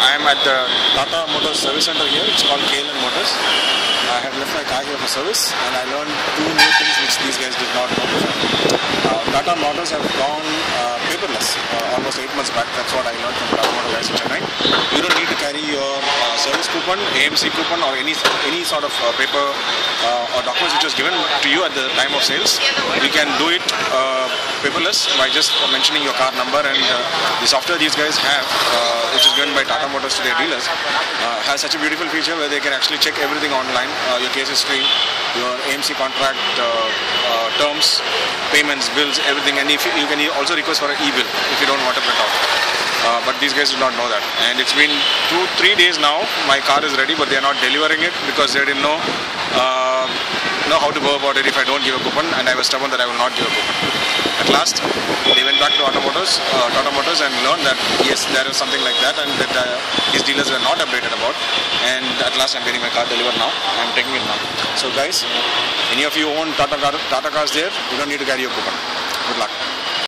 I am at the Tata Motors service center here. It's called KLM Motors. I have left my car here for service, and I learned two new things which these guys did not know before. Tata Motors have gone paperless almost 8 months back. That's what I learned from Tata Motors guys in Chennai. You don't need to carry your service coupon, AMC coupon, or any sort of paper or documents which was given to you at the time of sales. We can do it paperless by just mentioning your car number, and the software these guys have, which is given by Tata Motors to their dealers, has such a beautiful feature where they can actually check everything online, your case history, your AMC contract, terms, payments, bills, everything, and if you can also request for an e-bill if you don't want to print out. But these guys do not know that, and it's been 2-3 days now. My car is ready, but they are not delivering it because they didn't know how to go about it if I don't give a coupon, and I was stubborn that I will not give a coupon. At last, they went back to Tata Motors and learned that yes, there is something like that, and that his dealers were not updated about. And at last, I'm getting my car delivered now. I'm taking it now. So guys, any of you own Tata cars there, you don't need to carry your coupon. Good luck.